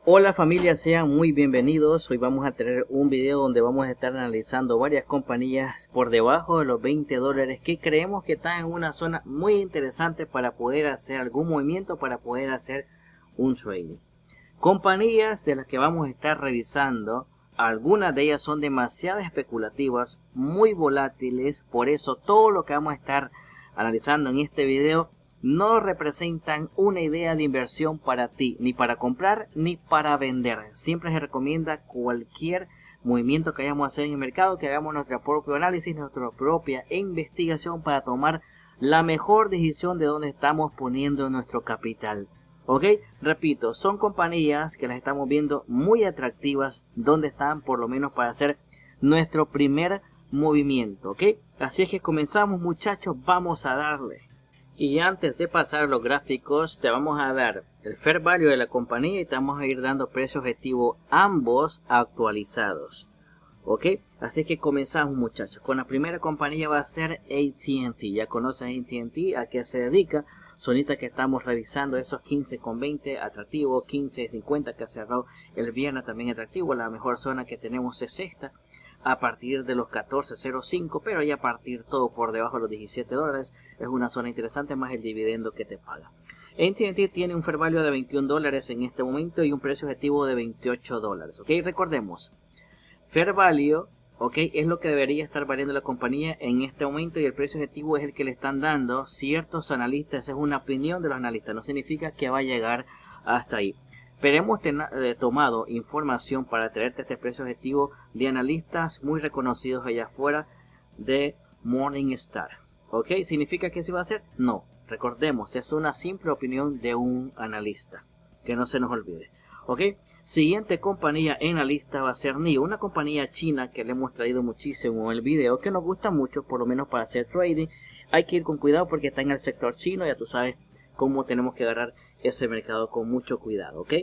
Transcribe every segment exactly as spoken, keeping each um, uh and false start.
Hola familia, sean muy bienvenidos. Hoy vamos a tener un video donde vamos a estar analizando varias compañías por debajo de los veinte dólares que creemos que están en una zona muy interesante para poder hacer algún movimiento, para poder hacer un trading. Compañías de las que vamos a estar revisando, algunas de ellas son demasiado especulativas, muy volátiles, por eso todo lo que vamos a estar analizando en este video no representan una idea de inversión para ti, ni para comprar ni para vender. Siempre se recomienda cualquier movimiento que vayamos a hacer en el mercado, que hagamos nuestro propio análisis, nuestra propia investigación para tomar la mejor decisión de dónde estamos poniendo nuestro capital. Ok, repito, son compañías que las estamos viendo muy atractivas, donde están por lo menos para hacer nuestro primer movimiento. Ok, así es que comenzamos, muchachos, vamos a darle. Y antes de pasar los gráficos, te vamos a dar el fair value de la compañía y te vamos a ir dando precio objetivo, ambos actualizados. Ok, así que comenzamos, muchachos. Con la primera compañía va a ser A T and T. Ya conocen A T and T, a qué se dedica. Sonita que estamos revisando, esos quince con veinte atractivo, quince cincuenta que cerró el viernes también atractivo. La mejor zona que tenemos es esta, a partir de los catorce cero cinco, pero ya a partir todo por debajo de los diecisiete dólares es una zona interesante, más el dividendo que te paga. A T and T tiene un fair value de veintiún dólares en este momento y un precio objetivo de veintiocho dólares. Ok, recordemos, fair value, ok, es lo que debería estar valiendo la compañía en este momento y el precio objetivo es el que le están dando ciertos analistas. Es una opinión de los analistas, no significa que va a llegar hasta ahí. Pero hemos eh, tomado información para traerte este precio objetivo de analistas muy reconocidos allá afuera de Morningstar. ¿Ok? ¿Significa que se va a hacer? No. Recordemos, es una simple opinión de un analista. Que no se nos olvide. ¿Ok? Siguiente compañía en la lista va a ser N I O, una compañía china que le hemos traído muchísimo en el video, que nos gusta mucho, por lo menos para hacer trading. Hay que ir con cuidado porque está en el sector chino, ya tú sabes cómo tenemos que agarrar ese mercado con mucho cuidado, ¿ok?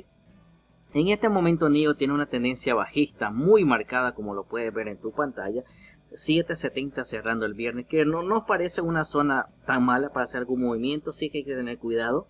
En este momento N I O tiene una tendencia bajista muy marcada, como lo puedes ver en tu pantalla, siete setenta cerrando el viernes, que no nos parece una zona tan mala para hacer algún movimiento. Sí que hay que tener cuidado.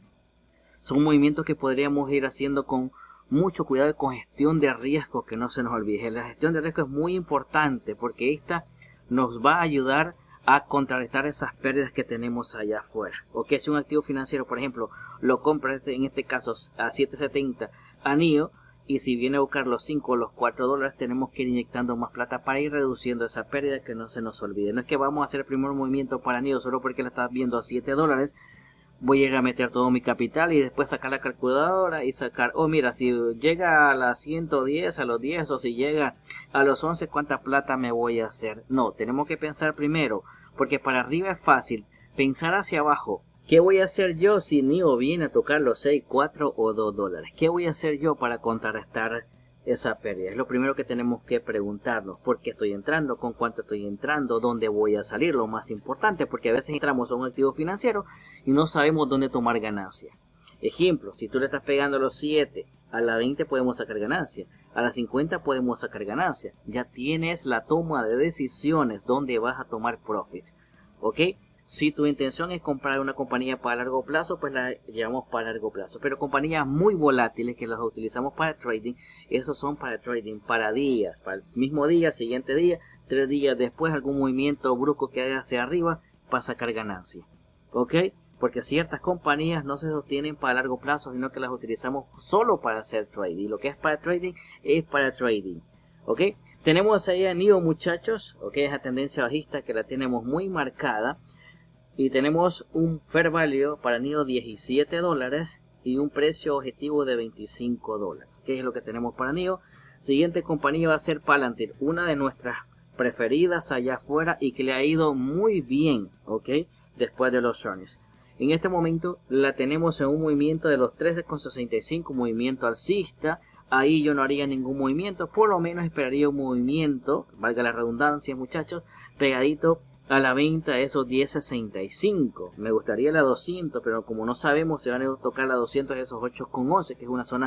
Son movimientos que podríamos ir haciendo con mucho cuidado y con gestión de riesgo, que no se nos olvide. La gestión de riesgo es muy importante porque esta nos va a ayudar a contrarrestar esas pérdidas que tenemos allá afuera. O que si un activo financiero, por ejemplo, lo compra en este caso a siete setenta a N I O, y si viene a buscar los cinco o los cuatro dólares, tenemos que ir inyectando más plata para ir reduciendo esa pérdida, que no se nos olvide. No es que vamos a hacer el primer movimiento para N I O solo porque la estás viendo a siete dólares. Voy a ir a meter todo mi capital y después sacar la calculadora y sacar, oh mira, si llega a las ciento diez, a los diez, o si llega a los once, ¿cuánta plata me voy a hacer? No, tenemos que pensar primero, porque para arriba es fácil, pensar hacia abajo. ¿Qué voy a hacer yo si N I O viene a tocar los seis, cuatro o dos dólares? ¿Qué voy a hacer yo para contrarrestar esa pérdida? Es lo primero que tenemos que preguntarnos. ¿Por qué estoy entrando? ¿Con cuánto estoy entrando? ¿Dónde voy a salir? Lo más importante, porque a veces entramos a un activo financiero y no sabemos dónde tomar ganancia. Ejemplo, si tú le estás pegando a los siete, a la veinte podemos sacar ganancia, a las cincuenta podemos sacar ganancia. Ya tienes la toma de decisiones donde vas a tomar profit. ¿Ok? Si tu intención es comprar una compañía para largo plazo, pues la llevamos para largo plazo. Pero compañías muy volátiles que las utilizamos para trading, esos son para trading, para días, para el mismo día, siguiente día, tres días después, algún movimiento brusco que haga hacia arriba para sacar ganancia. ¿Ok? Porque ciertas compañías no se sostienen para largo plazo, sino que las utilizamos solo para hacer trading. Lo que es para trading es para trading. ¿Ok? Tenemos ahí a N I O, muchachos. ¿Ok? Esa tendencia bajista que la tenemos muy marcada. Y tenemos un fair value para N I O diecisiete dólares y un precio objetivo de veinticinco dólares. ¿Qué es lo que tenemos para N I O? Siguiente compañía va a ser Palantir, una de nuestras preferidas allá afuera y que le ha ido muy bien, ¿ok? Después de los earnings. En este momento la tenemos en un movimiento de los trece con sesenta y cinco, movimiento alcista. Ahí yo no haría ningún movimiento, por lo menos esperaría un movimiento, valga la redundancia, muchachos, pegadito a la venta, esos diez sesenta y cinco. Me gustaría la doscientos, pero como no sabemos, se van a tocar la doscientos, esos ocho con once, que es una zona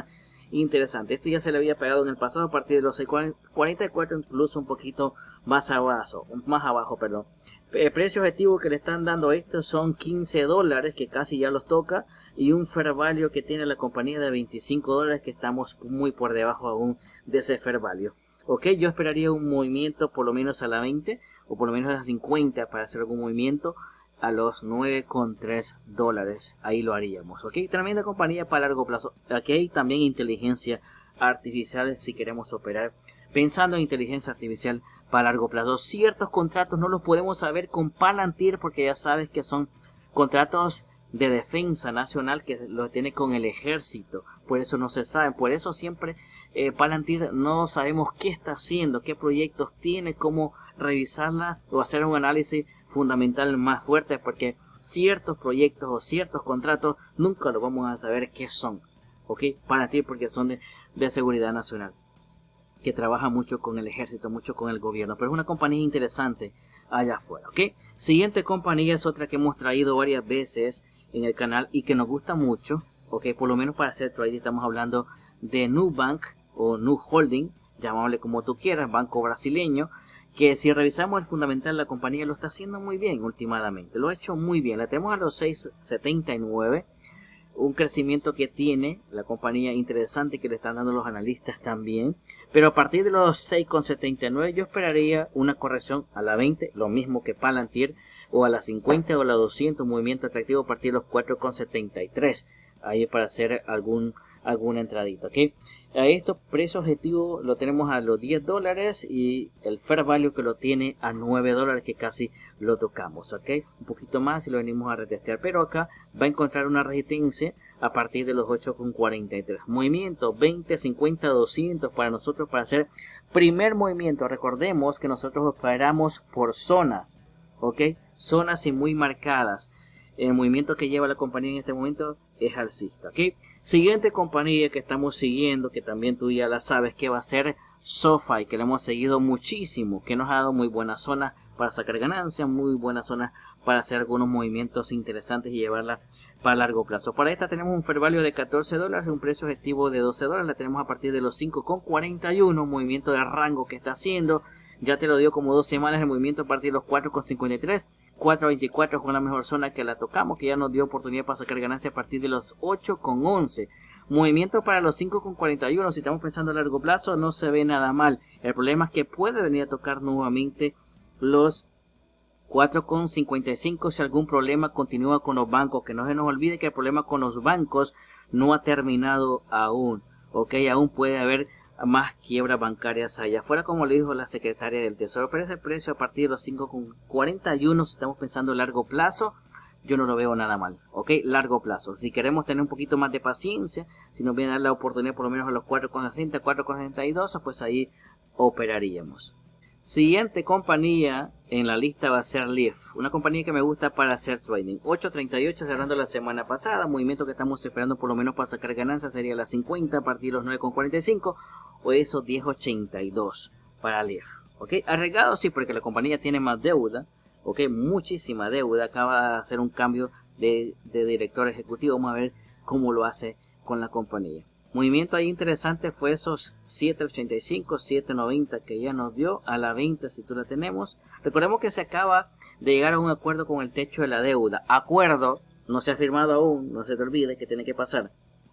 interesante. Esto ya se le había pegado en el pasado a partir de los seis cuarenta y cuatro, incluso un poquito más abajo, más abajo, perdón. El precio objetivo que le están dando a esto son quince dólares, que casi ya los toca, y un fair value que tiene la compañía de veinticinco dólares, que estamos muy por debajo aún de ese fair value. Ok, yo esperaría un movimiento por lo menos a la veinte o por lo menos a la cincuenta para hacer algún movimiento a los nueve con tres dólares. Ahí lo haríamos. Ok, tremenda compañía para largo plazo. Aquí hay también inteligencia artificial si queremos operar pensando en inteligencia artificial para largo plazo. Ciertos contratos no los podemos saber con Palantir porque ya sabes que son contratos de defensa nacional que lo tiene con el ejército. Por eso no se saben. Por eso siempre eh, Palantir no sabemos qué está haciendo, qué proyectos tiene, cómo revisarla o hacer un análisis fundamental más fuerte, porque ciertos proyectos o ciertos contratos nunca lo vamos a saber qué son. Ok, Palantir porque son de, de seguridad nacional, que trabaja mucho con el ejército, mucho con el gobierno, pero es una compañía interesante allá afuera. Ok, siguiente compañía es otra que hemos traído varias veces en el canal y que nos gusta mucho. Ok, por lo menos para hacer trading estamos hablando de Nubank o Nu Holding, llamémosle como tú quieras, banco brasileño, que si revisamos el fundamental, la compañía lo está haciendo muy bien últimamente, lo ha hecho muy bien. La tenemos a los seis setenta y nueve, un crecimiento que tiene la compañía interesante que le están dando los analistas también, pero a partir de los seis setenta y nueve yo esperaría una corrección a la veinte, lo mismo que Palantir, o a la cincuenta o a la doscientos, movimiento atractivo a partir de los cuatro setenta y tres, ahí para hacer algún alguna entradita. ¿Ok? A esto precio objetivo lo tenemos a los diez dólares y el fair value que lo tiene a nueve dólares, que casi lo tocamos. ¿Ok? Un poquito más y lo venimos a retestear, pero acá va a encontrar una resistencia a partir de los ocho cuarenta y tres. Movimiento veinte, cincuenta, doscientos para nosotros para hacer primer movimiento. Recordemos que nosotros operamos por zonas. ¿Ok? Zonas y muy marcadas. El movimiento que lleva la compañía en este momento es alcista. ¿Ok? Siguiente compañía que estamos siguiendo, que también tú ya la sabes, que va a ser SoFi, que le hemos seguido muchísimo, que nos ha dado muy buenas zonas para sacar ganancias, muy buenas zonas para hacer algunos movimientos interesantes y llevarla para largo plazo. Para esta tenemos un fair value de catorce dólares, un precio objetivo de doce dólares, la tenemos a partir de los cinco cuarenta y uno, movimiento de rango que está haciendo. Ya te lo dio como dos semanas el movimiento a partir de los cuatro cincuenta y tres, cuatro veinticuatro con la mejor zona que la tocamos, que ya nos dio oportunidad para sacar ganancias a partir de los ocho once. Movimiento para los cinco cuarenta y uno, si estamos pensando a largo plazo no se ve nada mal. El problema es que puede venir a tocar nuevamente los cuatro cincuenta y cinco si algún problema continúa con los bancos. Que no se nos olvide que el problema con los bancos no ha terminado aún. Ok, aún puede haber más quiebras bancarias allá afuera, como le dijo la secretaria del Tesoro, pero ese precio a partir de los cinco cuarenta y uno, si estamos pensando a largo plazo, yo no lo veo nada mal. Ok, largo plazo. Si queremos tener un poquito más de paciencia, si nos viene a dar la oportunidad por lo menos a los cuatro sesenta, cuatro sesenta y dos, pues ahí operaríamos. Siguiente compañía en la lista va a ser Lyft, una compañía que me gusta para hacer trading. ocho treinta y ocho cerrando la semana pasada, movimiento que estamos esperando por lo menos para sacar ganancias sería la cincuenta a partir de los nueve cuarenta y cinco o esos diez ochenta y dos para Lyft. Ok, arriesgado sí, porque la compañía tiene más deuda, ok, muchísima deuda. Acaba de hacer un cambio de, de director ejecutivo, vamos a ver cómo lo hace con la compañía. Movimiento ahí interesante fue esos siete ochenta y cinco, siete noventa que ya nos dio a la veinte si tú la tenemos. Recordemos que se acaba de llegar a un acuerdo con el techo de la deuda. Acuerdo, no se ha firmado aún, no se te olvide que tiene que pasar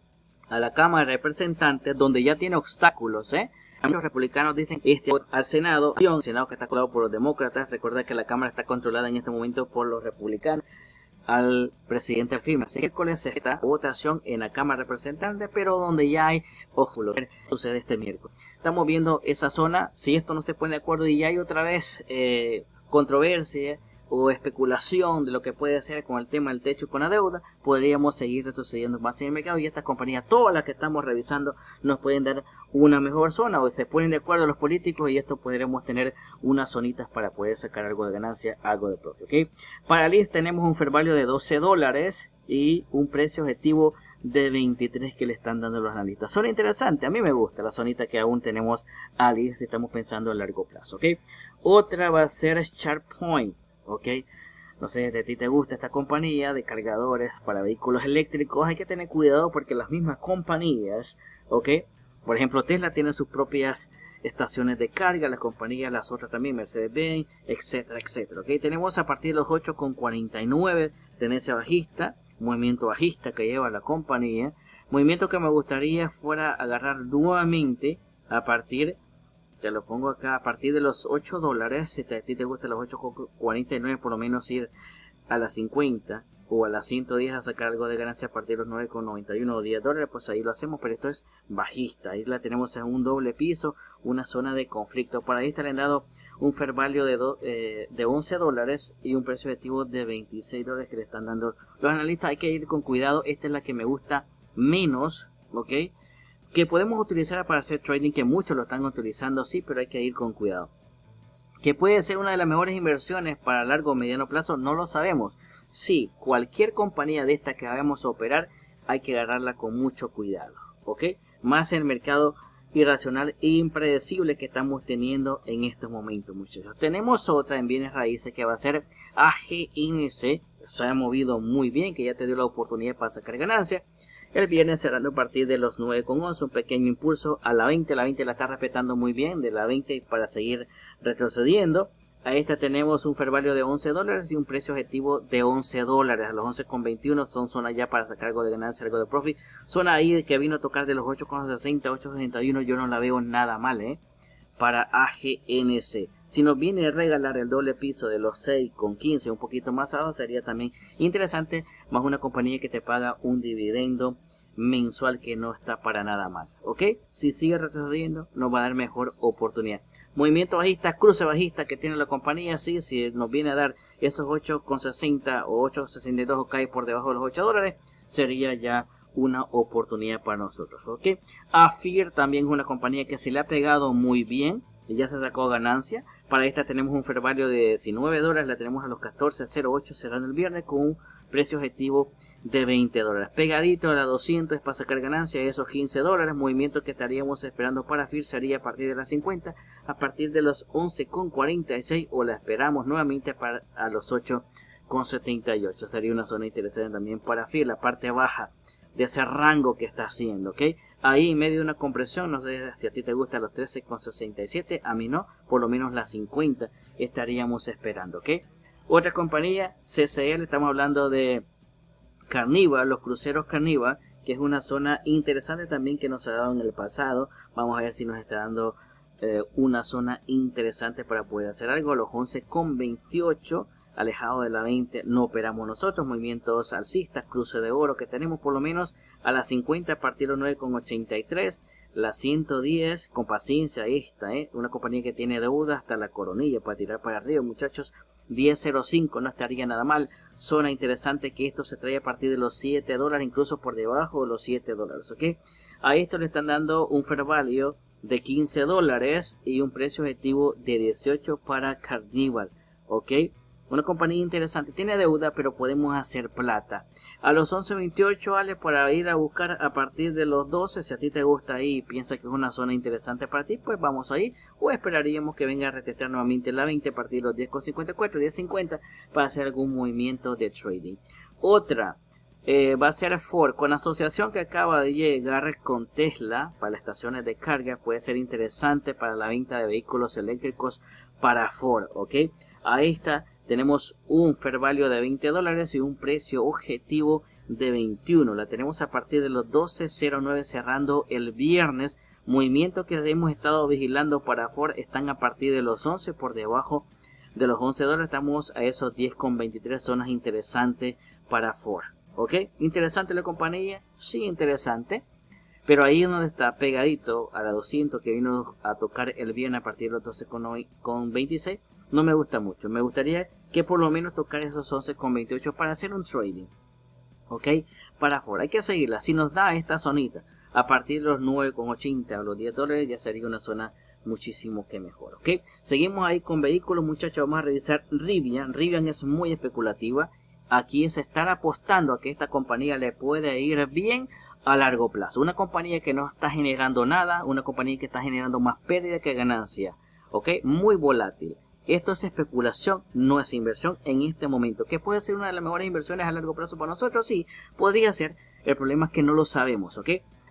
a la Cámara de Representantes, donde ya tiene obstáculos, ¿eh? Muchos republicanos dicen que este al Senado, el Senado que está controlado por los demócratas. Recuerda que la Cámara está controlada en este momento por los republicanos. Al presidente firma. Así que con esa votación en la Cámara de Representantes, pero donde ya hay, ojo, lo que sucede este miércoles. Estamos viendo esa zona. Si esto no se pone de acuerdo y ya hay otra vez eh, controversia o especulación de lo que puede hacer con el tema del techo con la deuda, podríamos seguir retrocediendo más en el mercado, y estas compañías, todas las que estamos revisando, nos pueden dar una mejor zona, o se ponen de acuerdo los políticos y esto podremos tener unas zonitas para poder sacar algo de ganancia, algo de profit. ¿Okay? Para Lyft tenemos un fair value de doce dólares y un precio objetivo de veintitrés que le están dando los analistas. Zona interesante, a mí me gusta la zonita que aún tenemos a Lyft si estamos pensando a largo plazo. ¿Okay? Otra va a ser SharpPoint. Ok, no sé si a ti te gusta esta compañía de cargadores para vehículos eléctricos. Hay que tener cuidado porque las mismas compañías ¿ok? Por ejemplo, Tesla tiene sus propias estaciones de carga, las compañías, las otras también, Mercedes-Benz, etcétera, etcétera, ¿ok? Tenemos a partir de los ocho con cuarenta y nueve, tendencia bajista, movimiento bajista que lleva la compañía, movimiento que me gustaría fuera agarrar nuevamente a partir, te lo pongo acá, a partir de los ocho dólares, si a ti te gustan los ocho con cuarenta y nueve, por lo menos ir a las cincuenta o a las ciento diez a sacar algo de ganancia a partir de los nueve con noventa y uno o diez dólares, pues ahí lo hacemos, pero esto es bajista. Ahí la tenemos en un doble piso, una zona de conflicto. Por ahí está le han dado un fair value de, do, eh, de once dólares y un precio objetivo de veintiséis dólares que le están dando los analistas. Hay que ir con cuidado, esta es la que me gusta menos, ¿ok? Que podemos utilizar para hacer trading, que muchos lo están utilizando, sí, pero hay que ir con cuidado. Que puede ser una de las mejores inversiones para largo o mediano plazo, no lo sabemos. Sí, cualquier compañía de esta que vayamos a operar, hay que agarrarla con mucho cuidado, ¿ok? Más el mercado irracional e impredecible que estamos teniendo en estos momentos, muchachos. Tenemos otra en bienes raíces que va a ser A G N C, se ha movido muy bien, que ya te dio la oportunidad para sacar ganancias. El viernes cerrando a partir de los nueve con once, un pequeño impulso a la veinte, la veinte la está respetando muy bien, de la veinte para seguir retrocediendo. A esta tenemos un fair value de once dólares y un precio objetivo de once dólares. A los once con veintiuno son zonas ya para sacar algo de ganancia, algo de profit. Zona ahí que vino a tocar de los ocho con sesenta, ocho con sesenta y uno, yo no la veo nada mal, ¿eh? Para A G N C. Si nos viene a regalar el doble piso de los seis con quince, un poquito más abajo, sería también interesante. Más una compañía que te paga un dividendo mensual que no está para nada mal, ¿ok? Si sigue retrocediendo, nos va a dar mejor oportunidad. Movimiento bajista, cruce bajista que tiene la compañía, sí, si nos viene a dar esos ocho con sesenta o ocho con sesenta y dos o cae por debajo de los ocho dólares, sería ya una oportunidad para nosotros, ¿ok? Afir también es una compañía que se le ha pegado muy bien y ya se sacó ganancia. Para esta tenemos un fair value de diecinueve dólares, la tenemos a los catorce cero ocho cerrando el viernes con un precio objetivo de veinte dólares. Pegadito a la doscientos es para sacar ganancia, esos quince dólares. Movimiento que estaríamos esperando para Afir sería a partir de las cincuenta, a partir de los once con cuarenta y seis o la esperamos nuevamente para a los ocho con setenta y ocho. Sería una zona interesante también para Afir, la parte baja de ese rango que está haciendo, ¿ok? Ahí en medio de una compresión, no sé si a ti te gusta los trece con sesenta y siete, a mí no, por lo menos las cincuenta estaríamos esperando, ¿ok? Otra compañía, C C L, estamos hablando de Carnival, los cruceros Carnival, que es una zona interesante también que nos ha dado en el pasado. Vamos a ver si nos está dando eh, una zona interesante para poder hacer algo. Los once con veintiocho, alejado de la veinte, no operamos nosotros. Movimientos alcistas, cruce de oro que tenemos por lo menos a las cincuenta, a partir de los nueve con ochenta y tres. La ciento diez, con paciencia esta, ¿eh? Una compañía que tiene deuda hasta la coronilla para tirar para arriba, muchachos. diez cero cinco no estaría nada mal. Zona interesante que esto se trae a partir de los siete dólares, incluso por debajo de los siete dólares, ¿ok? A esto le están dando un fair value de quince dólares y un precio objetivo de dieciocho para Carnival, ¿ok? Una compañía interesante, tiene deuda, pero podemos hacer plata. A los once veintiocho, Ale, para ir a buscar a partir de los doce, si a ti te gusta ahí y piensas que es una zona interesante para ti, pues vamos ahí. O esperaríamos que venga a retestar nuevamente la veinte a partir de los diez con cincuenta y cuatro, diez cincuenta para hacer algún movimiento de trading. Otra eh, va a ser Ford, con la asociación que acaba de llegar con Tesla para las estaciones de carga. Puede ser interesante para la venta de vehículos eléctricos para Ford, ¿ok? Ahí está. Tenemos un fair value de veinte dólares y un precio objetivo de veintiuno. La tenemos a partir de los doce cero nueve cerrando el viernes. Movimientos que hemos estado vigilando para Ford están a partir de los once, por debajo de los once dólares. Estamos a esos diez con veintitrés, zonas interesantes para Ford. ¿Ok? ¿Interesante la compañía? Sí, interesante. Pero ahí es donde está pegadito a la doscientos que vino a tocar el viernes a partir de los doce con veintiséis. No me gusta mucho. Me gustaría que por lo menos tocar esos once con veintiocho para hacer un trading. ¿Ok? Para Ford. Hay que seguirla. Si nos da esta zonita a partir de los nueve con ochenta o los diez dólares, ya sería una zona muchísimo que mejor. ¿Ok? Seguimos ahí con vehículos, muchachos. Vamos a revisar Rivian. Rivian es muy especulativa. Aquí es estar apostando a que esta compañía le puede ir bien a largo plazo. Una compañía que no está generando nada. Una compañía que está generando más pérdida que ganancia. ¿Ok? Muy volátil. Esto es especulación, no es inversión en este momento. ¿Que puede ser una de las mejores inversiones a largo plazo para nosotros? Sí, podría ser. El problema es que no lo sabemos, ¿ok?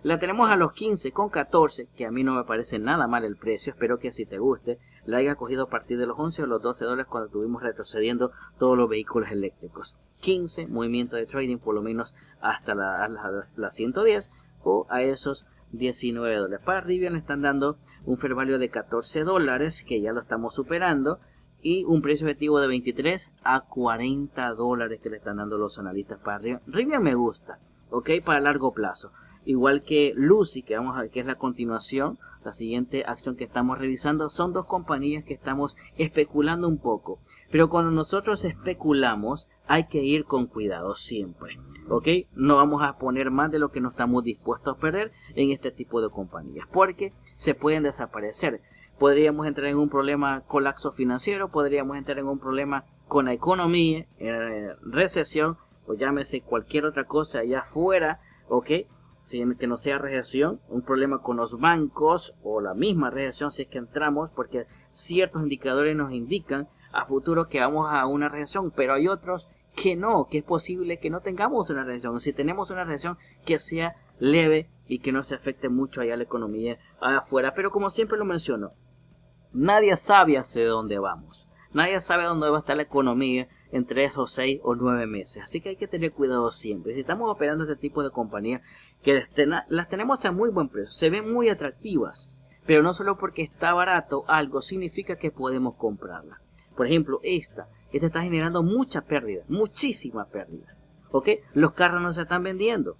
La tenemos a los quince con catorce, que a mí no me parece nada mal el precio. Espero que si te guste, la haya cogido a partir de los once o los doce dólares cuando estuvimos retrocediendo todos los vehículos eléctricos. quince, movimiento de trading por lo menos hasta la, la, la ciento diez o a esos diecinueve dólares. Para Rivian le están dando un fair value de catorce dólares, que ya lo estamos superando, y un precio objetivo de veintitrés a cuarenta dólares que le están dando los analistas para Rivian. Rivian me gusta, ok, para largo plazo. Igual que Lucid, que vamos a ver que es la continuación, la siguiente acción que estamos revisando. Son dos compañías que estamos especulando un poco. Pero cuando nosotros especulamos, hay que ir con cuidado siempre. ¿Ok? No vamos a poner más de lo que no estamos dispuestos a perder en este tipo de compañías. Porque se pueden desaparecer. Podríamos entrar en un problema colapso financiero. Podríamos entrar en un problema con la economía, eh, recesión, o llámese cualquier otra cosa allá afuera. ¿Ok? Que no sea recesión, un problema con los bancos o la misma recesión si es que entramos, porque ciertos indicadores nos indican a futuro que vamos a una recesión, pero hay otros que no, que es posible que no tengamos una recesión. Si tenemos una recesión, que sea leve y que no se afecte mucho allá la economía afuera. Pero como siempre lo menciono, nadie sabe hacia dónde vamos. Nadie sabe dónde va a estar la economía en tres o seis o nueve meses. Así que hay que tener cuidado siempre. Si estamos operando este tipo de compañías que las tenemos a muy buen precio, se ven muy atractivas, pero no solo porque está barato algo significa que podemos comprarla. Por ejemplo, esta, esta está generando mucha pérdida, muchísima pérdida. ¿Ok? Los carros no se están vendiendo.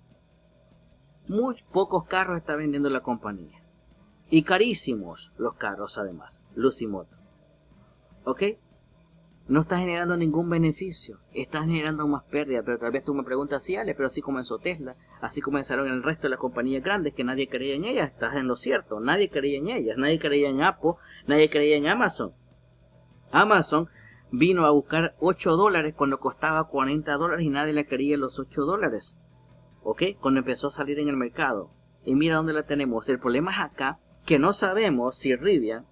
Muy pocos carros está vendiendo la compañía. Y carísimos los carros además. Lucid Motors. ¿Ok? No está generando ningún beneficio, está generando más pérdida. Pero tal vez tú me preguntas, sí, Ale, pero así comenzó Tesla, así comenzaron el resto de las compañías grandes que nadie creía en ellas. Estás en lo cierto, nadie creía en ellas, nadie creía en Apple, nadie creía en Amazon. Amazon vino a buscar ocho dólares cuando costaba cuarenta dólares y nadie le quería los ocho dólares. ¿Ok? Cuando empezó a salir en el mercado. Y mira dónde la tenemos. El problema es acá, que no sabemos si Rivian,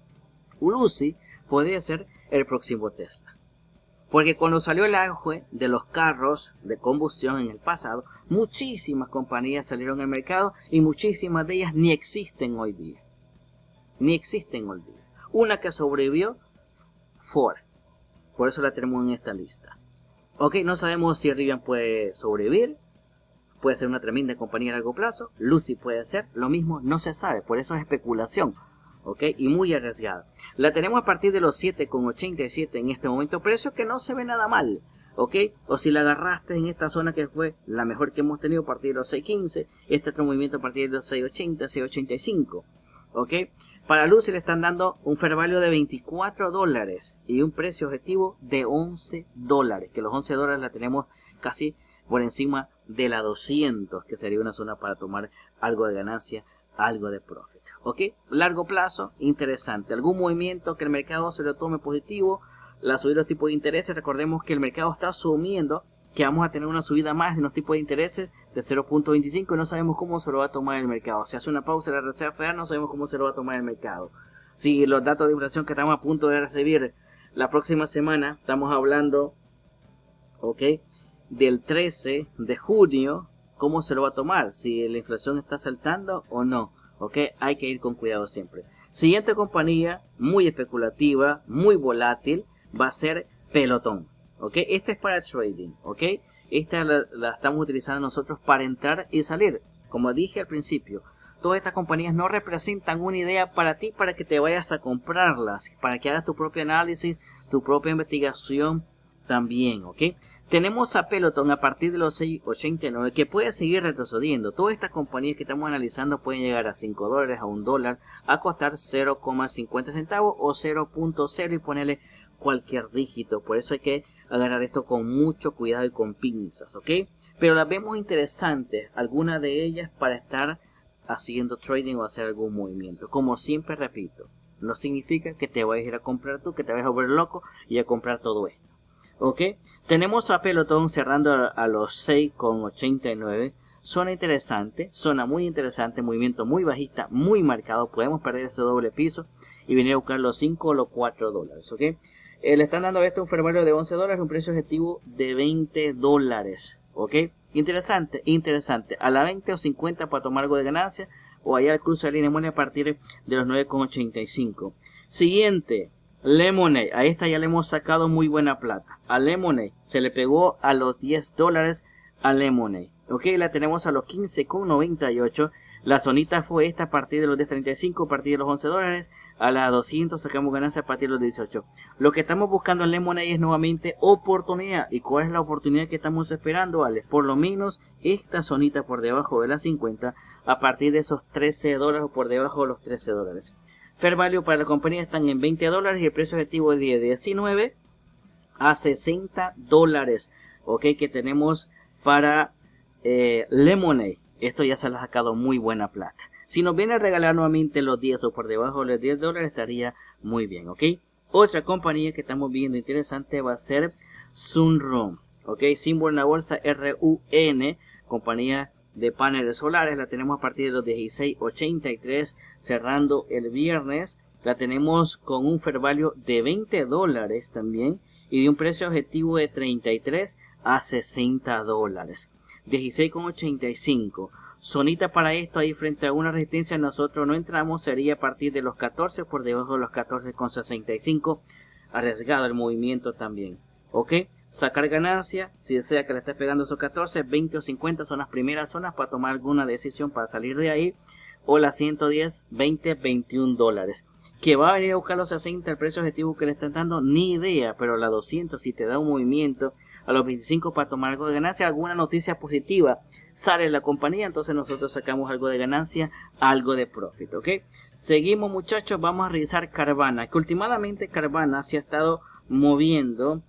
Lucid, podría ser el próximo Tesla. Porque cuando salió el auge de los carros de combustión en el pasado, muchísimas compañías salieron al mercado y muchísimas de ellas ni existen hoy día. Ni existen hoy día. Una que sobrevivió, Ford. Por eso la tenemos en esta lista. Ok, no sabemos si Rivian puede sobrevivir. Puede ser una tremenda compañía a largo plazo. Lucid puede ser. Lo mismo no se sabe. Por eso es especulación. ¿Ok? Y muy arriesgada. La tenemos a partir de los siete con ochenta y siete en este momento. Precio que no se ve nada mal. ¿Ok? O si la agarraste en esta zona que fue la mejor que hemos tenido a partir de los seis quince. Este otro movimiento a partir de los seis ochenta, seis ochenta y cinco. ¿Ok? Para Lucid le están dando un fair value de veinticuatro dólares. Y un precio objetivo de once dólares. Que los once dólares la tenemos casi por encima de la doscientos. Que sería una zona para tomar algo de ganancia, algo de profit. Ok, largo plazo, interesante. Algún movimiento que el mercado se lo tome positivo, la subida de los tipos de intereses. Recordemos que el mercado está asumiendo que vamos a tener una subida más en los tipos de intereses de cero punto veinticinco y no sabemos cómo se lo va a tomar el mercado. Si hace una pausa en la Reserva Federal, no sabemos cómo se lo va a tomar el mercado. Si los datos de inflación que estamos a punto de recibir la próxima semana, estamos hablando, ok, del trece de junio, ¿cómo se lo va a tomar? Si la inflación está saltando o no. ¿Ok? Hay que ir con cuidado siempre. Siguiente compañía, muy especulativa, muy volátil, va a ser Peloton. ¿Ok? Esta es para trading. ¿Ok? Esta la, la estamos utilizando nosotros para entrar y salir. Como dije al principio, todas estas compañías no representan una idea para ti, para que te vayas a comprarlas, para que hagas tu propio análisis, tu propia investigación también. ¿Ok? Tenemos a Peloton a partir de los seis ochenta y nueve que puede seguir retrocediendo. Todas estas compañías que estamos analizando pueden llegar a cinco dólares, a un dólar, a costar cero coma cincuenta centavos o cero punto cero y ponerle cualquier dígito. Por eso hay que agarrar esto con mucho cuidado y con pinzas, ¿ok? Pero las vemos interesantes, algunas de ellas para estar haciendo trading o hacer algún movimiento. Como siempre repito, no significa que te vayas a ir a comprar tú, que te vayas a volver loco y a comprar todo esto. Ok, tenemos a Peloton cerrando a, a los seis con ochenta y nueve. Zona interesante, zona muy interesante, movimiento muy bajista, muy marcado. Podemos perder ese doble piso y venir a buscar los cinco o los cuatro dólares. Ok, eh, le están dando a esto un fair value de once dólares, un precio objetivo de veinte dólares. Ok, Interesante, interesante. A la veinte o cincuenta para tomar algo de ganancia, o allá al cruce de línea muere a partir de los nueve con ochenta y cinco. Siguiente, Lemonade. A esta ya le hemos sacado muy buena plata. A Lemonade se le pegó a los diez dólares a Lemonade. Ok, la tenemos a los quince con noventa y ocho. La zonita fue esta a partir de los diez treinta y cinco, a partir de los once dólares. A las doscientos sacamos ganancia a partir de los dieciocho. Lo que estamos buscando en Lemonade es nuevamente oportunidad. ¿Y cuál es la oportunidad que estamos esperando, Alex? Por lo menos esta zonita por debajo de las cincuenta, a partir de esos trece dólares o por debajo de los trece dólares. Fair value para la compañía están en veinte dólares y el precio objetivo es de diecinueve a sesenta dólares. Ok, que tenemos para eh, Lemonade. Esto ya se le ha sacado muy buena plata. Si nos viene a regalar nuevamente los diez o por debajo de los diez dólares estaría muy bien, ¿ok? Otra compañía que estamos viendo interesante va a ser Sunrun, ¿ok? Símbolo en la bolsa R U N, compañía de paneles solares. La tenemos a partir de los dieciséis ochenta y tres, cerrando el viernes. La tenemos con un fair value de veinte dólares también y de un precio objetivo de treinta y tres a sesenta dólares. dieciséis con ochenta y cinco. Zonita para esto ahí frente a una resistencia nosotros no entramos, sería a partir de los catorce, por debajo de los catorce con sesenta y cinco. Arriesgado el movimiento también. Ok, sacar ganancia, si desea que le esté pegando esos catorce, veinte o cincuenta son las primeras zonas para tomar alguna decisión para salir de ahí. O las ciento diez, veinte, veintiún dólares. Que va a venir a buscar los sesenta, el precio objetivo que le están dando, ni idea, pero la doscientos si te da un movimiento a los veinticinco para tomar algo de ganancia, alguna noticia positiva sale la compañía, entonces nosotros sacamos algo de ganancia, algo de profit, ¿ok? Seguimos, muchachos, vamos a revisar Carvana, que últimamente Carvana se ha estado moviendo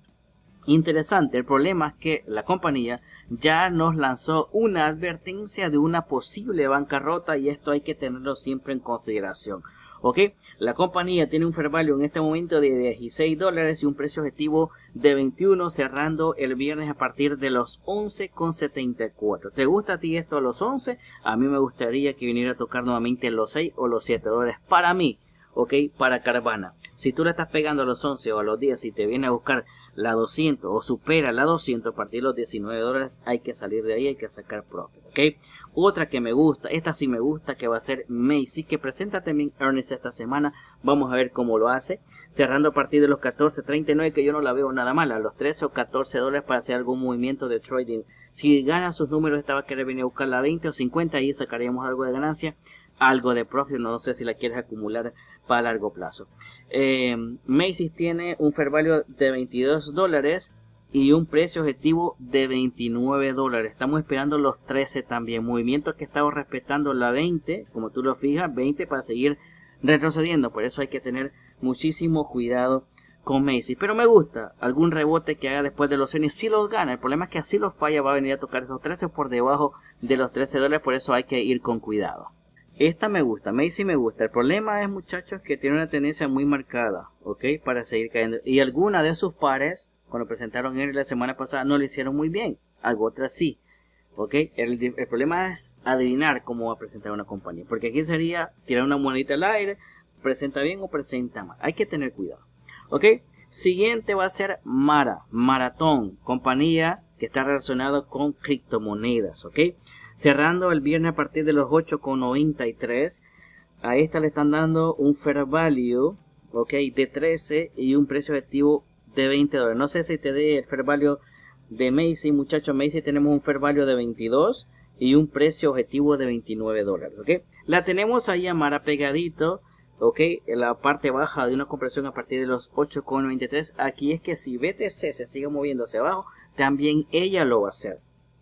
interesante. El problema es que la compañía ya nos lanzó una advertencia de una posible bancarrota y esto hay que tenerlo siempre en consideración. Ok, la compañía tiene un fair value en este momento de dieciséis dólares y un precio objetivo de veintiuno, cerrando el viernes a partir de los once con setenta y cuatro. ¿Te gusta a ti esto a los once? A mí me gustaría que viniera a tocar nuevamente los seis o los siete dólares para mí, ok, para Carvana. Si tú le estás pegando a los once o a los diez y te viene a buscar la doscientos o supera la doscientos a partir de los diecinueve dólares, hay que salir de ahí, hay que sacar profit, ok. Otra que me gusta, esta sí me gusta, que va a ser Macy's, que presenta también earnings esta semana. Vamos a ver cómo lo hace, cerrando a partir de los catorce treinta y nueve, que yo no la veo nada mala, a los trece o catorce dólares para hacer algún movimiento de trading. Si gana sus números, esta va a querer venir a buscar la veinte o cincuenta y sacaríamos algo de ganancia, algo de profit. No sé si la quieres acumular para largo plazo. eh, Macy's tiene un fair value de veintidós dólares y un precio objetivo de veintinueve dólares. Estamos esperando los trece también. Movimientos que estamos respetando la veinte, como tú lo fijas, veinte para seguir retrocediendo. Por eso hay que tener muchísimo cuidado con Macy's. Pero me gusta algún rebote que haga después de los earnings. Si los gana, el problema es que así los falla, va a venir a tocar esos trece por debajo de los trece dólares. Por eso hay que ir con cuidado. Esta me gusta, Macy's me gusta. El problema es, muchachos, que tiene una tendencia muy marcada, ok, para seguir cayendo. Y alguna de sus pares, cuando presentaron él la semana pasada, no lo hicieron muy bien. Algo otras sí, ok. El, el problema es adivinar cómo va a presentar una compañía. Porque aquí sería tirar una monedita al aire, presenta bien o presenta mal. Hay que tener cuidado, ok. Siguiente va a ser Mara, Maratón, compañía que está relacionada con criptomonedas, ok. Cerrando el viernes a partir de los ocho con noventa y tres. A esta le están dando un fair value, ok, de trece y un precio objetivo de veinte dólares. No sé si te dé el fair value de Macy's, muchachos. Macy's tenemos un fair value de veintidós y un precio objetivo de veintinueve dólares, ok. La tenemos ahí a Mara pegadito, ok, en la parte baja de una compresión a partir de los ocho con noventa y tres. Aquí es que si B T C se sigue moviendo hacia abajo, también ella lo va a hacer.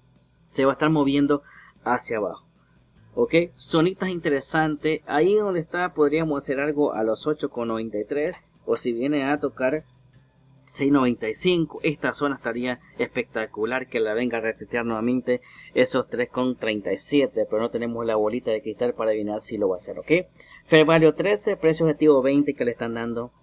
Se va a estar moviendo hacia abajo, ok. Zonitas interesantes, ahí donde está podríamos hacer algo a los ocho con noventa y tres, o si viene a tocar seis noventa y cinco, esta zona estaría espectacular que la venga a retetear nuevamente esos tres con treinta y siete, pero no tenemos la bolita de cristal para adivinar si lo va a hacer, ok. Fair value trece, precio objetivo veinte que le están dando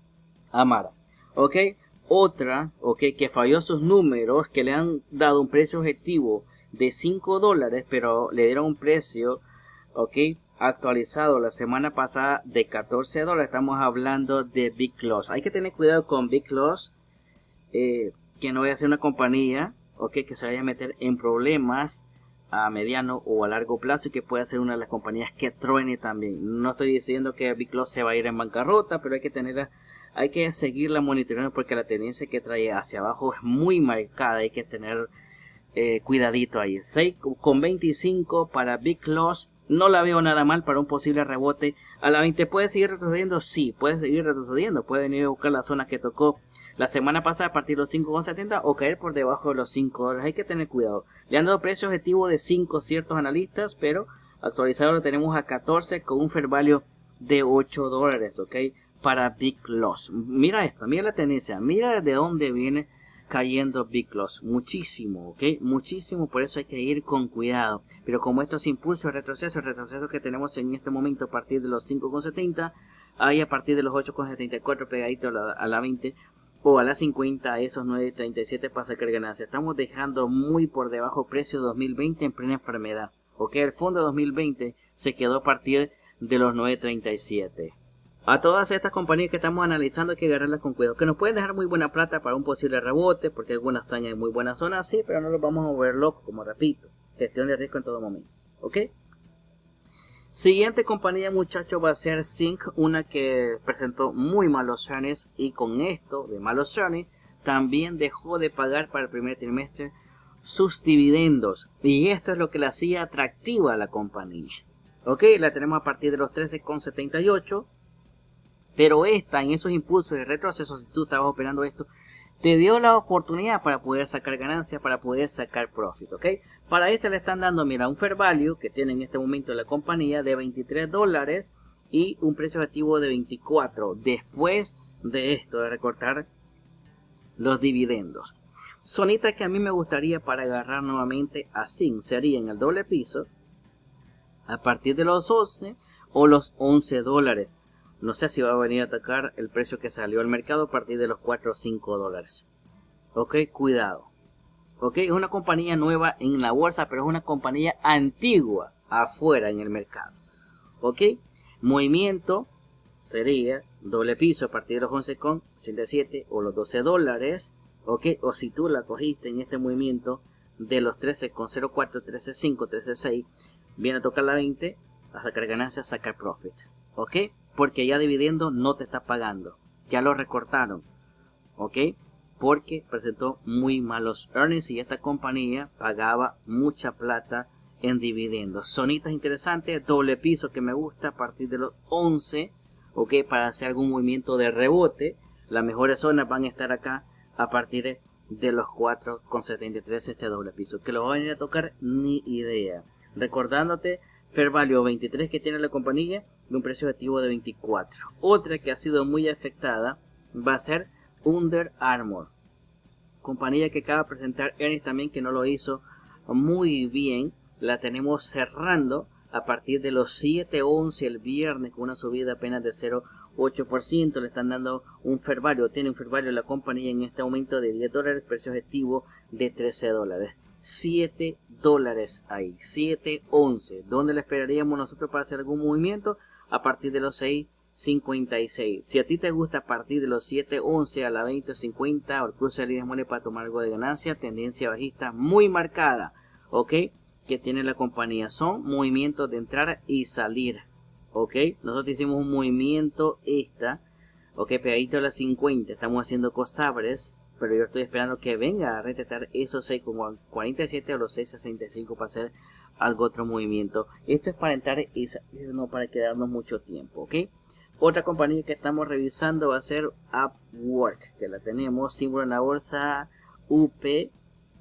a Mara, ok. Otra, ok, que falló sus números, que le han dado un precio objetivo de cinco dólares, pero le dieron un precio, ok, actualizado la semana pasada de catorce dólares. Estamos hablando de Big Loss. Hay que tener cuidado con Big Loss, eh, que no vaya a ser una compañía, ok, que se vaya a meter en problemas a mediano o a largo plazo y que pueda ser una de las compañías que truene también. No estoy diciendo que Big Lots se va a ir en bancarrota, pero hay que tener, hay que seguirla monitoreando porque la tendencia que trae hacia abajo es muy marcada. Hay que tener eh, cuidadito ahí. seis con veinticinco para Big Lots. No la veo nada mal para un posible rebote. A la veinte puede seguir retrocediendo, sí, puede seguir retrocediendo. Puede venir a buscar la zona que tocó la semana pasada a partir de los cinco con setenta o caer por debajo de los cinco dólares. Hay que tener cuidado. Le han dado precio objetivo de cinco ciertos analistas, pero actualizado lo tenemos a catorce con un fair value de ocho dólares, ok, para Big Lots. Mira esto, mira la tendencia, mira de dónde viene cayendo Big Lots, muchísimo, ok, muchísimo, por eso hay que ir con cuidado. Pero como estos impulsos, retrocesos, retrocesos que tenemos en este momento a partir de los cinco con setenta, hay a partir de los ocho con setenta y cuatro pegadito a la, a la veinte o a la cincuenta, a esos nueve treinta y siete para sacar ganancias. Estamos dejando muy por debajo precio dos mil veinte en plena enfermedad, ok, el fondo dos mil veinte se quedó a partir de los nueve treinta y siete. A todas estas compañías que estamos analizando hay que agarrarlas con cuidado, que nos pueden dejar muy buena plata para un posible rebote, porque algunas están en muy buenas zonas, sí, pero no los vamos a mover locos, como repito, gestión de riesgo en todo momento, ok. Siguiente compañía, muchachos, va a ser Zinc, una que presentó muy malos earnings y con esto de malos earnings también dejó de pagar para el primer trimestre sus dividendos, y esto es lo que le hacía atractiva a la compañía, ok. La tenemos a partir de los trece con setenta y ocho. Pero esta, en esos impulsos y retrocesos, si tú estabas operando esto, te dio la oportunidad para poder sacar ganancias, para poder sacar profit, ¿ok? Para esta le están dando, mira, un fair value que tiene en este momento la compañía de veintitrés dólares y un precio activo de veinticuatro. Después de esto, de recortar los dividendos. Zonita que a mí me gustaría para agarrar nuevamente así, sería en el doble piso, a partir de los once o los once dólares. No sé si va a venir a atacar el precio que salió al mercado a partir de los cuatro o cinco dólares. Ok, cuidado. Ok, es una compañía nueva en la bolsa, pero es una compañía antigua afuera en el mercado. Ok, movimiento sería doble piso a partir de los once con ochenta y siete o los doce dólares. Ok, o si tú la cogiste en este movimiento de los trece con cero cuatro, trece cinco, trece seis, viene a tocar la veinte, a sacar ganancias, a sacar profit. Ok, porque ya dividendo no te está pagando, ya lo recortaron, ok, porque presentó muy malos earnings y esta compañía pagaba mucha plata en dividendos. Zonitas interesantes, doble piso que me gusta a partir de los once, ok, para hacer algún movimiento de rebote. Las mejores zonas van a estar acá a partir de los cuatro con setenta y tres, este doble piso, que lo va a venir a tocar ni idea. Recordándote, fair value veintitrés que tiene la compañía de un precio activo de veinticuatro. Otra que ha sido muy afectada va a ser Under Armour, compañía que acaba de presentar earnings también que no lo hizo muy bien. La tenemos cerrando a partir de los siete once el viernes con una subida apenas de cero coma ocho por ciento. Le están dando un fair value, tiene un fair value la compañía en este momento de diez dólares, precio objetivo de trece dólares. siete dólares ahí, siete once. ¿Dónde le esperaríamos nosotros para hacer algún movimiento? A partir de los seis cincuenta y seis. Si a ti te gusta a partir de los siete once a la veinte cincuenta o el cruce de líneas móviles para tomar algo de ganancia, tendencia bajista muy marcada, ok, que tiene la compañía. Son movimientos de entrar y salir, ok. Nosotros hicimos un movimiento esta, ok, pegadito a la cincuenta. Estamos haciendo cosabres, pero yo estoy esperando que venga a retetar esos seis cuarenta y siete o los seis sesenta y cinco para hacer algo otro movimiento. Esto es para entrar y salir, no para quedarnos mucho tiempo, ok. Otra compañía que estamos revisando va a ser Upwork, que la tenemos símbolo en la bolsa U P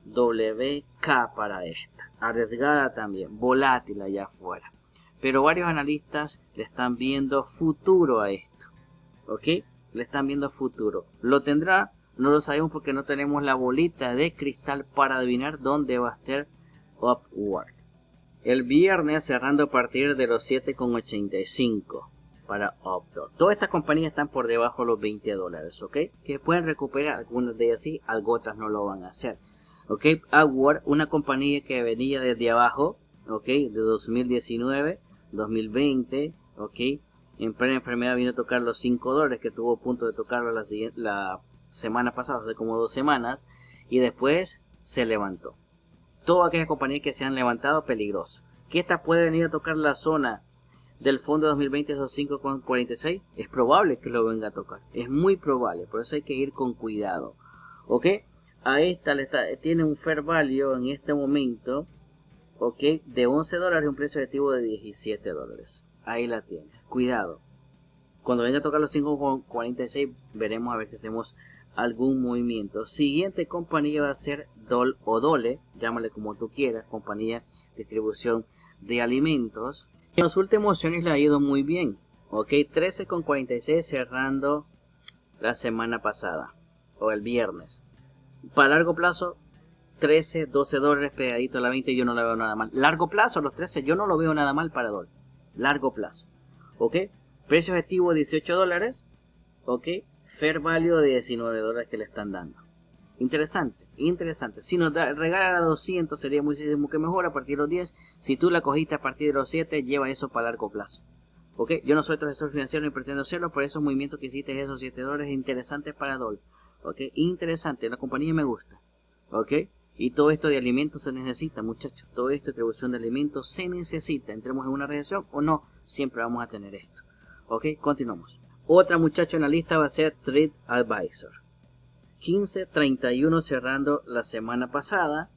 W K para esta. Arriesgada también, volátil allá afuera, pero varios analistas le están viendo futuro a esto, ok, le están viendo futuro. ¿Lo tendrá? No lo sabemos porque no tenemos la bolita de cristal para adivinar dónde va a estar Upwork. El viernes cerrando a partir de los siete con ochenta y cinco para Upwork. Todas estas compañías están por debajo de los veinte dólares, ok, que pueden recuperar, algunas de ellas sí, algo otras no lo van a hacer. Ok, Upwork, una compañía que venía desde abajo, ok, de dos mil diecinueve, dos mil veinte, ok, en plena enfermedad vino a tocar los cinco dólares, que tuvo a punto de tocarlo la, la semana pasada, hace como dos semanas, y después se levantó. Todas aquellas compañías que se han levantado, peligroso. Que esta puede venir a tocar la zona del fondo dos mil veinte, esos cinco con cuarenta y seis, es probable que lo venga a tocar. Es muy probable, por eso hay que ir con cuidado. ¿Ok? A esta le está, tiene un fair value en este momento, ¿ok? De once dólares, un precio objetivo de diecisiete dólares. Ahí la tiene. Cuidado. Cuando venga a tocar los cinco con cuarenta y seis, veremos a ver si hacemos algún movimiento. Siguiente compañía va a ser Dole o Dole, llámale como tú quieras, compañía de distribución de alimentos. En los últimos años le ha ido muy bien, ok, trece con cuarenta y seis cerrando la semana pasada o el viernes. Para largo plazo, trece, doce dólares pegadito a la veinte, yo no le veo nada mal. Largo plazo, los trece, yo no lo veo nada mal para Dole. Largo plazo, ok, precio objetivo dieciocho dólares, ok, fair value de diecinueve dólares que le están dando. Interesante, interesante. Si nos da, regala doscientos sería muchísimo que mejor a partir de los diez. Si tú la cogiste a partir de los siete, lleva eso para largo plazo. Ok, yo no soy profesor financiero ni pretendo serlo, por esos movimientos que hiciste, esos siete dólares interesantes para Dole. Ok, interesante, la compañía me gusta. Ok, y todo esto de alimentos se necesita, muchachos. Todo esto de distribución de alimentos se necesita. Entremos en una recesión o no, siempre vamos a tener esto. Ok, continuamos. Otra muchacha en la lista va a ser Trade Advisor. quince treinta y uno cerrando la semana pasada.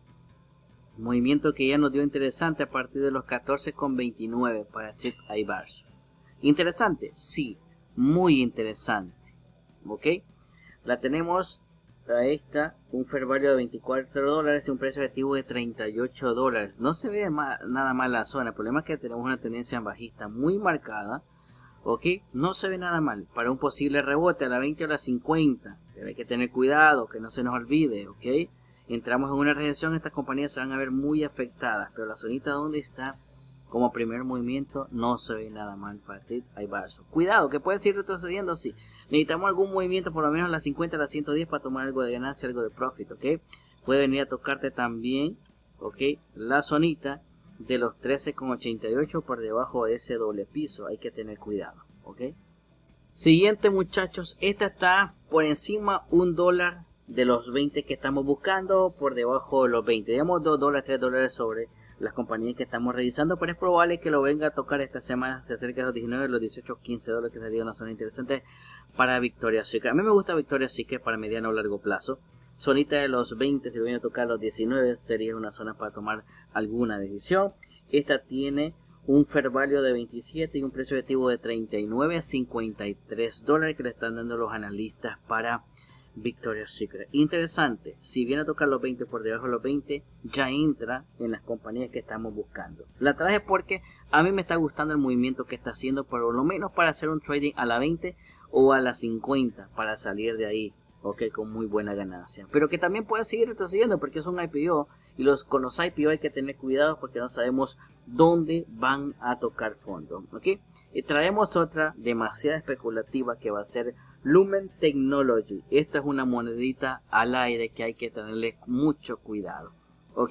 Movimiento que ya nos dio interesante a partir de los catorce con veintinueve para Trade Advisor. Interesante, sí, muy interesante. Ok, la tenemos a esta, un fair value de veinticuatro dólares y un precio objetivo de treinta y ocho dólares. No se ve ma nada mal la zona, el problema es que tenemos una tendencia bajista muy marcada. Ok, no se ve nada mal para un posible rebote a la veinte o a la cincuenta, pero hay que tener cuidado que no se nos olvide. Ok, entramos en una recesión, estas compañías se van a ver muy afectadas, pero la zonita donde está como primer movimiento no se ve nada mal para Trade Advisor. Cuidado que puede seguir retrocediendo, sí, necesitamos algún movimiento por lo menos a la cincuenta, a la ciento diez para tomar algo de ganancia, algo de profit. Ok, puede venir a tocarte también, ok, la zonita de los trece con ochenta y ocho por debajo de ese doble piso. Hay que tener cuidado, ok. Siguiente, muchachos, esta está por encima un dólar de los veinte que estamos buscando, por debajo de los veinte, digamos dos dólares, tres dólares sobre las compañías que estamos revisando, pero es probable que lo venga a tocar esta semana. Se acerca a los diecinueve, los dieciocho, quince dólares, que sería una zona interesante para Victoria's Secret. A mí me gusta Victoria's Secret para mediano o largo plazo. Zonita de los veinte, si lo viene a tocar los diecinueve, sería una zona para tomar alguna decisión. Esta tiene un fair value de veintisiete y un precio objetivo de treinta y nueve a cincuenta y tres dólares que le están dando los analistas para Victoria's Secret. Interesante, si viene a tocar los veinte, por debajo de los veinte, ya entra en las compañías que estamos buscando. La traje porque a mí me está gustando el movimiento que está haciendo, por lo menos para hacer un trading a la veinte o a la cincuenta, para salir de ahí. Ok, con muy buena ganancia, pero que también puede seguir retrocediendo porque es un I P O, y los, con los I P O hay que tener cuidado porque no sabemos dónde van a tocar fondo. Ok, y traemos otra demasiado especulativa que va a ser Lumen Technology. Esta es una monedita al aire que hay que tenerle mucho cuidado. Ok,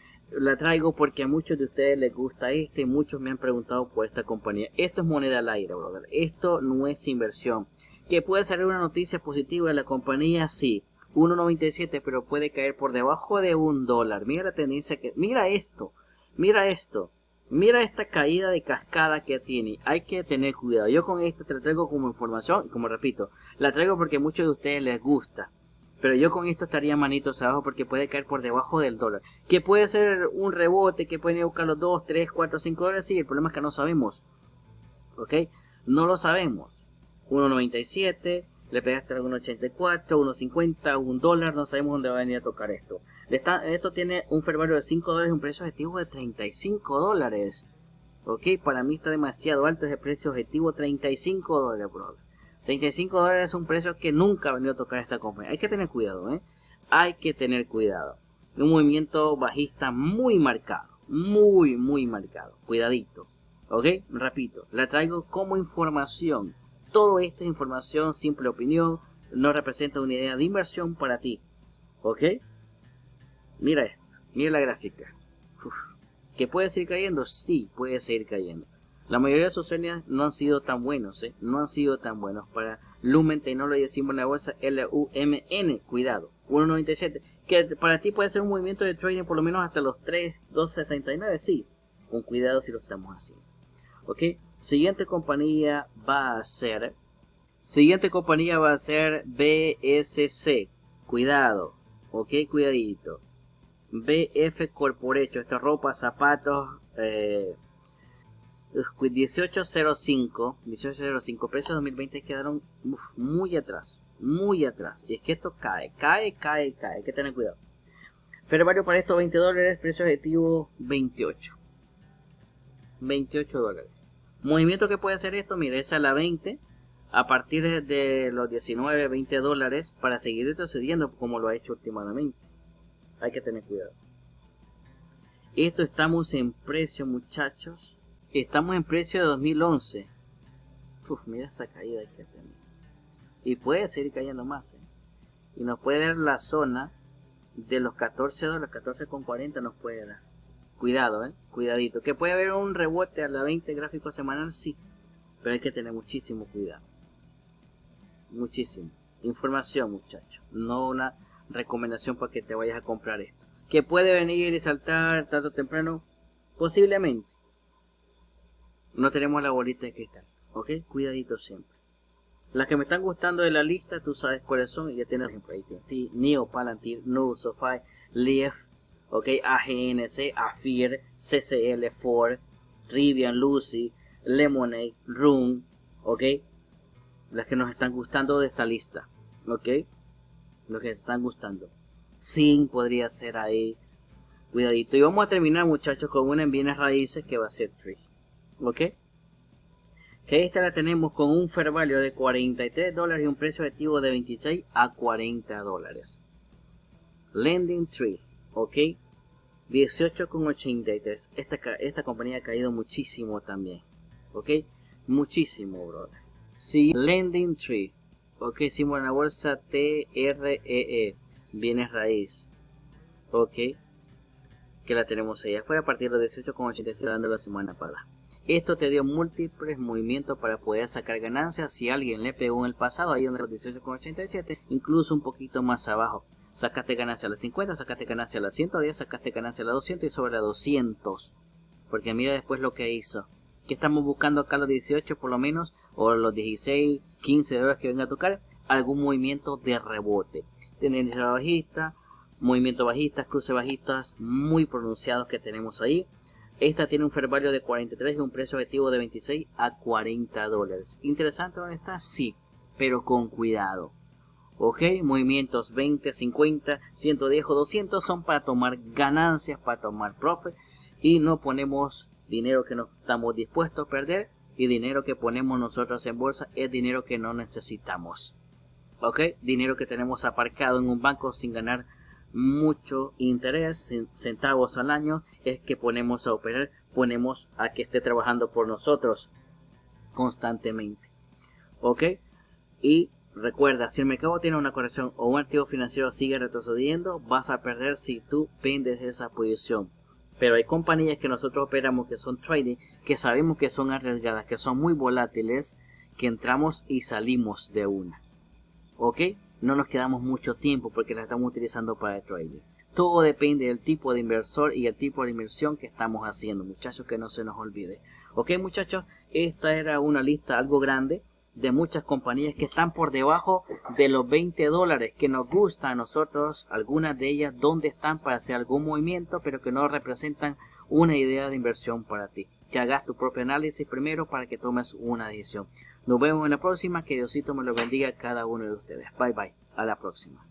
la traigo porque a muchos de ustedes les gusta este y muchos me han preguntado por esta compañía. Esto es moneda al aire, brother. Esto no es inversión. Que puede salir una noticia positiva de la compañía, sí, uno noventa y siete, pero puede caer por debajo de un dólar. Mira la tendencia que, mira esto, mira esto, mira esta caída de cascada que tiene. Hay que tener cuidado. Yo con esto te la traigo como información, como repito, la traigo porque a muchos de ustedes les gusta. Pero yo con esto estaría manitos abajo porque puede caer por debajo del dólar. Que puede ser un rebote, que pueden ir a buscar los dos, tres, cuatro, cinco dólares, sí, el problema es que no sabemos. Ok, no lo sabemos. uno noventa y siete, le pegaste a uno ochenta y cuatro, uno cincuenta, un dólar, no sabemos dónde va a venir a tocar esto. Está, esto tiene un fair value de cinco dólares, un precio objetivo de treinta y cinco dólares. Ok, para mí está demasiado alto ese precio objetivo, treinta y cinco dólares, brother. treinta y cinco dólares es un precio que nunca ha venido a tocar esta compañía. Hay que tener cuidado, ¿eh? Hay que tener cuidado. Un movimiento bajista muy marcado, muy, muy marcado. Cuidadito. Ok, repito, la traigo como información. Todo esto es información, simple opinión, no representa una idea de inversión para ti. ¿Ok? Mira esto, mira la gráfica. Uf. ¿Que puede seguir cayendo? Sí, puede seguir cayendo. La mayoría de sus series no han sido tan buenos, ¿eh? No han sido tan buenos. Para Lumen Technology, símbolo de la bolsa L U M N, cuidado, uno noventa y siete. Que para ti puede ser un movimiento de trading por lo menos hasta los tres, dos sesenta y nueve, sí. Con cuidado si lo estamos haciendo. Ok, siguiente compañía va a ser... Siguiente compañía va a ser B S C. Cuidado, ok, cuidadito. B F Corporation, esta ropa, zapatos... Eh, dieciocho cero cinco, precios dos mil veinte quedaron uf, muy atrás, muy atrás. Y es que esto cae, cae, cae, cae, hay que tener cuidado. Fair value para estos veinte dólares, precio objetivo veintiocho. veintiocho dólares. Movimiento que puede hacer esto, mire, es a la veinte, a partir de los diecinueve, veinte dólares, para seguir retrocediendo como lo ha hecho últimamente. Hay que tener cuidado. Esto estamos en precio, muchachos. Estamos en precio de dos mil once. Uf, mira esa caída que tenemos. Y puede seguir cayendo más. ¿eh? Y nos puede dar la zona de los catorce dólares, catorce con cuarenta nos puede dar. Cuidado, eh. Cuidadito. Que puede haber un rebote a la veinte gráfico semanal, sí. Pero hay que tener muchísimo cuidado. Muchísimo. Información, muchachos. No una recomendación para que te vayas a comprar esto. Que puede venir y saltar tarde o temprano. Posiblemente. No tenemos la bolita de cristal, ok, cuidadito siempre. Las que me están gustando de la lista, tú sabes cuáles son, y ya tienes ejemplo ahí, T, Neo, Palantir, Nude, SoFi, Leaf, ok, A G N C, Afir, C C L, Ford, Rivian, Lucy, Lemonade, Room, ok, las que nos están gustando de esta lista, ok, los que están gustando. Sin podría ser ahí, cuidadito. Y vamos a terminar, muchachos, con una en bienes raíces que va a ser Tree. Ok, que esta la tenemos con un fair value de cuarenta y tres dólares y un precio objetivo de veintiséis a cuarenta dólares. Lending Tree, ok, dieciocho con ochenta y tres. Esta, esta compañía ha caído muchísimo también, ok, muchísimo, brother. Sí, Lending Tree, ok, símbolo en la bolsa T R E E, bienes raíz, ok, que la tenemos ahí afuera a partir de los dieciocho con ochenta y seis dando la semana pasada. Esto te dio múltiples movimientos para poder sacar ganancias. Si alguien le pegó en el pasado, ahí donde los dieciocho con ochenta y siete, incluso un poquito más abajo. Sacaste ganancia a las cincuenta, sacaste ganancia a las ciento diez, sacaste ganancia a las doscientos y sobre las doscientos. Porque mira después lo que hizo. Que estamos buscando acá los dieciocho por lo menos, o los dieciséis, quince dólares que venga a tocar, algún movimiento de rebote. Tendencia bajista, movimiento bajistas, cruces bajistas muy pronunciados que tenemos ahí. Esta tiene un fair value de cuarenta y tres y un precio objetivo de veintiséis a cuarenta dólares. ¿Interesante dónde está? Sí, pero con cuidado. Ok, movimientos veinte, cincuenta, ciento diez o doscientos son para tomar ganancias, para tomar profit. Y no ponemos dinero que no estamos dispuestos a perder. Y dinero que ponemos nosotros en bolsa es dinero que no necesitamos. Ok, dinero que tenemos aparcado en un banco sin ganar mucho interés, centavos al año, es que ponemos a operar, ponemos a que esté trabajando por nosotros constantemente. Ok, y recuerda, si el mercado tiene una corrección o un activo financiero sigue retrocediendo, vas a perder si tú vendes esa posición. Pero hay compañías que nosotros operamos que son trading, que sabemos que son arriesgadas, que son muy volátiles, que entramos y salimos de una. Ok, no nos quedamos mucho tiempo porque la estamos utilizando para el trading. Todo depende del tipo de inversor y el tipo de inversión que estamos haciendo, muchachos, que no se nos olvide. Ok, muchachos, esta era una lista algo grande de muchas compañías que están por debajo de los veinte dólares, que nos gusta a nosotros, algunas de ellas donde están para hacer algún movimiento, pero que no representan una idea de inversión para ti. Que hagas tu propio análisis primero para que tomes una decisión. Nos vemos en la próxima. Que Diosito me lo bendiga a cada uno de ustedes. Bye bye. A la próxima.